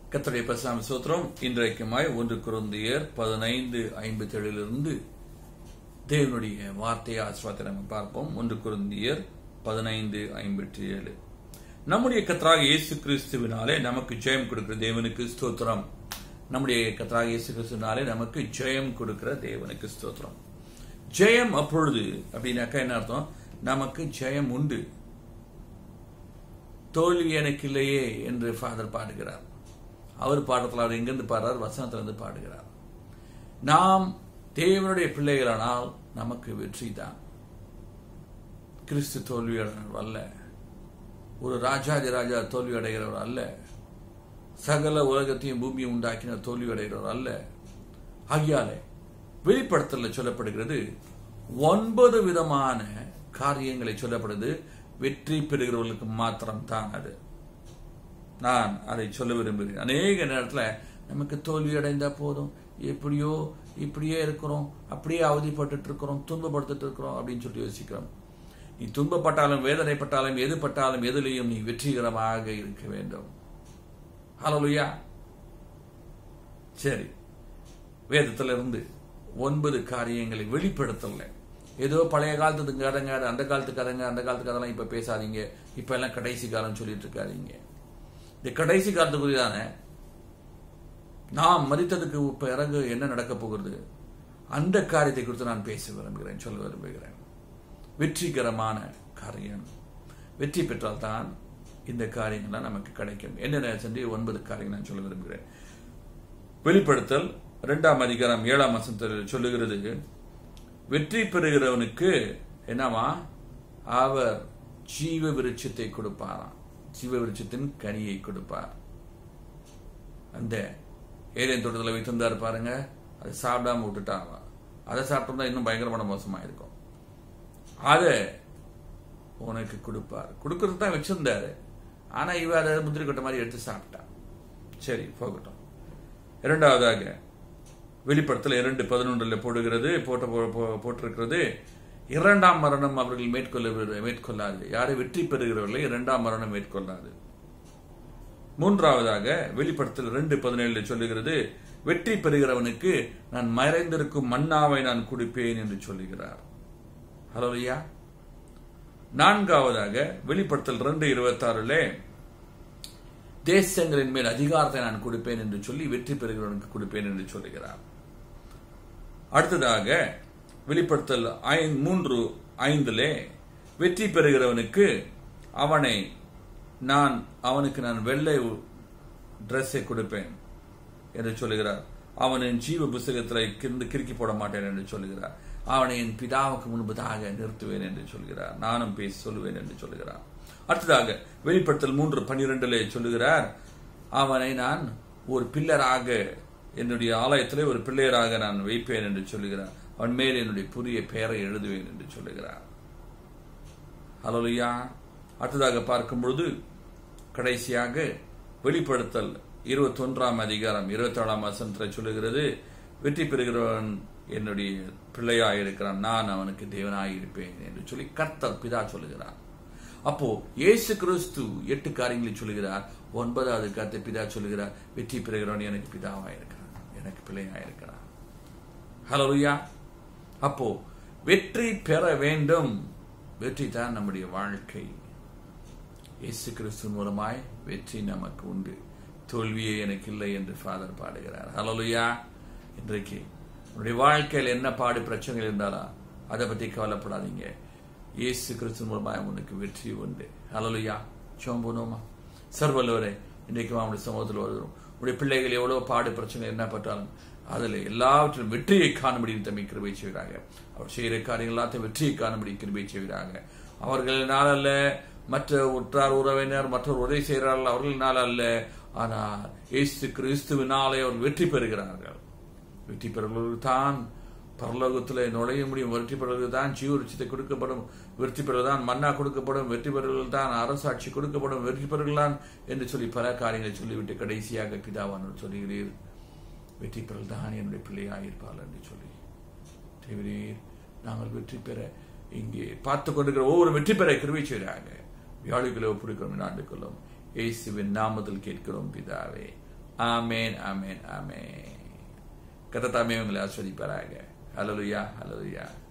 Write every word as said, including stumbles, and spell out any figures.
கர்த்தருடைய பரிசுத்த ஸ்தோத்திரம். இன்றைக்குமாய் ஒன்று கொரிந்தியர் பதினைந்து ஐம்பத்தி ஏழிலிருந்து தேவனுடைய வார்த்தையை ஆசீர்வாதத்தை நம்ம பார்ப்போம். ஒன்று கொரிந்தியர் பதினைந்து ஐம்பத்தி ஏழு. நம்முடைய கர்த்தராக இயேசு கிறிஸ்துவினாலே நமக்கு ஜெயம் கொடுக்கிற தேவனுக்கு ஸ்தோத்திரம். நம்முடைய கர்த்தராக இயேசு கிறிஸ்துவினாலே நமக்கு ஜெயம் கொடுக்கிற தேவனுக்கு ஸ்தோத்திரம். ஜெயம் அப்பொழுது அப்படின்னாக்கா என்ன அர்த்தம்? நமக்கு ஜெயம் உண்டு, தோல்வி எனக்கு இல்லையே என்று ஃபாதர் பாடுகிறார். அவர் பாடத்தில் அவர் எங்கிருந்து பாடுறார்? வசனத்திலிருந்து பாடுகிறார். நாம் தேவனுடைய பிள்ளைகளானால் நமக்கு வெற்றி தான். கிறிஸ்து தோல்வியடைகிறவர் அல்ல, ஒரு ராஜாதி ராஜா தோல்வி அடைகிறவர் அல்ல, சகல உலகத்தையும் பூமியை உண்டாக்கின தோல்வி அடைகிறவர் அல்ல. ஆகியாலே வெளிப்படுத்தல சொல்லப்படுகிறது ஒன்பது விதமான காரியங்களை சொல்லப்படுது. வெற்றி பெறுகிறவர்களுக்கு மாத்திரம் தான் அது. நான் அதை சொல்ல விரும்புகிறேன். அநேக நேரத்தில் நமக்கு தோல்வி அடைந்தா போதும், எப்படியோ இப்படியே இருக்கிறோம், அப்படியே அவதிப்பட்டு இருக்கிறோம், துன்பப்படுத்திட்டு இருக்கிறோம் அப்படின்னு சொல்லி யோசிக்கிறோம். நீ துன்பப்பட்டாலும் வேதனைப்பட்டாலும் எது பட்டாலும் எதிலையும் நீ வெற்றிகரமாக இருக்க வேண்டும். ஹல்லேலூயா. சரி, வேதத்திலிருந்து ஒன்பது காரியங்களை வெளிப்படுத்தல. ஏதோ பழைய காலத்து கதைங்க, அந்த காலத்து கதைங்க, அந்த காலத்து கதைலாம் இப்ப பேசாதீங்க, இப்ப எல்லாம் கடைசி காலம் சொல்லிட்டு இருக்காதீங்க. இந்த கடைசி காலத்துக்குரியதான நாம் மதித்ததுக்கு பிறகு என்ன நடக்க போகிறது, அந்த காரியத்தை குறித்து நான் பேச விரும்புகிறேன், சொல்ல விரும்புகிறேன். வெற்றிகரமான காரியம், வெற்றி பெற்றால் தான் இந்த காரியங்கள்லாம் நமக்கு கிடைக்கும். என்ன சென்று ஒன்பது காரியங்கள் நான் சொல்ல விரும்புகிறேன். வெளிப்படுத்தல் இரண்டாம் அதிகாரம் ஏழாம் வசனத்தில் சொல்லுகிறது, வெற்றி பெறுகிறவனுக்கு என்னவா? அவர் ஜீவ விருட்சத்தை கொடுப்பாராம். ஜீவ விருட்சத்தின் கனியை கொடுப்பார். அந்த ஏதேன் தோட்டத்தில் வைத்திருந்தாரு பாருங்க, அதை சாப்பிடாம விட்டுட்டாங்க. அதை சாப்பிட்டோம்னா இன்னும் பயங்கரமான மோசமா இருக்கும். அதை உனக்கு கொடுப்பார். கொடுக்கறது தான் வச்சிருந்தாரு, ஆனா இவ அதை முந்திரி கொட்டை மாதிரி எடுத்து சாப்பிட்டான். சரி, போகட்டும். இரண்டாவதாக வெளிப்படுத்தல இரண்டு பதினொன்றுல போடுகிறது போட்ட போட்டிருக்கிறது இரண்டாம் மரணம் அவர்கள் மேற்கொள்ள மேற்கொள்ளாது. யாரை? வெற்றி பெறுகிறவர்களை இரண்டாம் மரணம் மேற்கொள்ளாது. மூன்றாவதாக வெளிப்படுத்தல் இரண்டு பதினேழு சொல்லுகிறது, வெற்றி பெறுகிறவனுக்கு நான் மறைந்திருக்கும் மன்னாவை நான் கொடுப்பேன் என்று சொல்லுகிறார். ஹல்லேலூயா. நான்காவதாக வெளிப்படுத்தல் இரண்டு இருபத்தி ஆறுல தேசங்களின் மேல் அதிகாரத்தை நான் கொடுப்பேன் என்று சொல்லி வெற்றி பெறுகிறவனுக்கு கொடுப்பேன் என்று சொல்லுகிறார். அடுத்ததாக வெளிப்படுத்தல் மூன்று ஐந்திலே வெற்றி பெறுகிறவனுக்கு அவனை நான் அவனுக்கு நான் வெள்ளை டிரெஸ்ஸை கொடுப்பேன் என்று சொல்லுகிறார். அவனின் ஜீவ புஸ்தகத்தில் இருந்து கிறுக்கி போட மாட்டேன் என்று சொல்லுகிறார். அவனை என் பிதாவுக்கு முன்பதாக நிறுத்துவேன் என்று சொல்கிறார். நானும் பேசி சொல்லுவேன் என்று சொல்லுகிறார். அடுத்ததாக வெளிப்படுத்தல் மூன்று பன்னிரண்டுல சொல்லுகிறார், அவனை நான் ஒரு பில்லராக என்னுடைய ஆலயத்திலே ஒரு பிள்ளையராக நான் வைப்பேன் என்று சொல்லுகிறார். அவன் மேல் என்னுடைய புதிய பெயரை எழுதுவேன் என்று சொல்லுகிறார். ஹல்லேலூயா. அடுத்ததாக பார்க்கும் பொழுது கடைசியாக வெளிப்படுத்தல் இருபத்தி ஒன்றாம் அதிகாரம் இருபத்தி ஏழாம் வசனத்தில் சொல்லுகிறது, வெற்றி பெறுகிறவன் என்னுடைய பிள்ளையாய் இருக்கிறான், நான் அவனுக்கு தேவனாய் இருப்பேன் என்று சொல்லி கர்த்தர் பிதா சொல்லுகிறார். அப்போ இயேசு கிறிஸ்து எட்டு காரியங்களை சொல்லுகிறார். ஒன்பதாவது கர்த்தர் பிதா சொல்லுகிறார், வெற்றி பெறுகிறவன் எனக்கு பிதாவாய் இருக்கிறான், எனக்கு பிள்ளையாய் இருக்கிறான். ஹல்லேலூயா. அப்போ வெற்றி பெற வேண்டும். வெற்றி தான் நம்முடைய வாழ்க்கை. இயேசு கிறிஸ்து மூலமாய் வெற்றி நமக்கு உண்டு. தோல்வியே எனக்கு இல்லை என்று ஃபாதர் பாடுகிறார். ஹல்லேலூயா. இன்றைக்கு உங்களுடைய வாழ்க்கையில் என்ன பாடு பிரச்சனைகள் இருந்தாலும் அதை பற்றி கவலைப்படாதீங்க. இயேசு கிறிஸ்து மூலமாய் உனக்கு வெற்றி உண்டு. ஹல்லேலூயா. சோம்புனோமா சர்வல்லவரே, இன்றைக்கு அவனுடைய சமூகத்தில் வருகிறோம். உடைய பிள்ளைகள் எவ்வளவு பாடு பிரச்சனை என்ன பட்டாலும் அதில் எல்லாவற்றிலும் வெற்றியை காணும்படி தம்மை கிருபை செய்கிறாங்க. அவர் செய்கிற காரியங்கள் எல்லாத்தையும் வெற்றியை காணும்படி கிருபை செய்கிறாங்க. அவர்களினால் அல்ல, மற்ற உற்றார் உறவினர் மற்றொரு உதவி செய்கிறார்கள், அவர்களினால் அல்ல, ஆனால் இயேசு கிறிஸ்துவினாலே அவர்கள் வெற்றி பெறுகிறார்கள். வெற்றி பெறுவர்களுக்கு தான் பரலோகத்தில் நுழைய முடியும். வெற்றி பெறுவதற்கு தான் ஜீவருட்சத்தை கொடுக்கப்படும், வெற்றி பெறுவதுதான் மன்னா கொடுக்கப்படும், வெற்றி பெறுவர்கள் தான் அரசாட்சி கொடுக்கப்படும், வெற்றி பெறுகிறான் என்று சொல்லி பல காரியங்களை சொல்லிவிட்டு கடைசியாக பிதாவானவர் சொல்லுகிறீர், வெற்றி பெறல் தான் என்னுடைய பிள்ளையாயிருப்பாள் என்று சொல்லி தேவரீர் நாங்கள் வெற்றி பெற இங்கே பார்த்து கொண்டிருக்கிற ஒவ்வொரு வெற்றி பெற கிருபை செய்கிறாங்க. வியாழிகளை ஒப்புடுக்கிறோம், நாண்டுக்கொள்ளும். இயேசுவின் நாமத்தில் கேட்கிறோம் பிதாவே, ஆமேன், ஆமேன், ஆமேன். கர்த்தர் தாமே உங்களை ஆசீர்வதிப்பாராக. ஹல்லேலூயா, ஹல்லேலூயா.